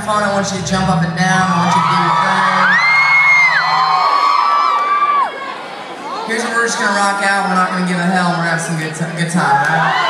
fun. I want you to jump up and down. I want you to do your thing. Here's what we're just gonna rock out. We're not gonna give a hell. We're gonna have some good time, right?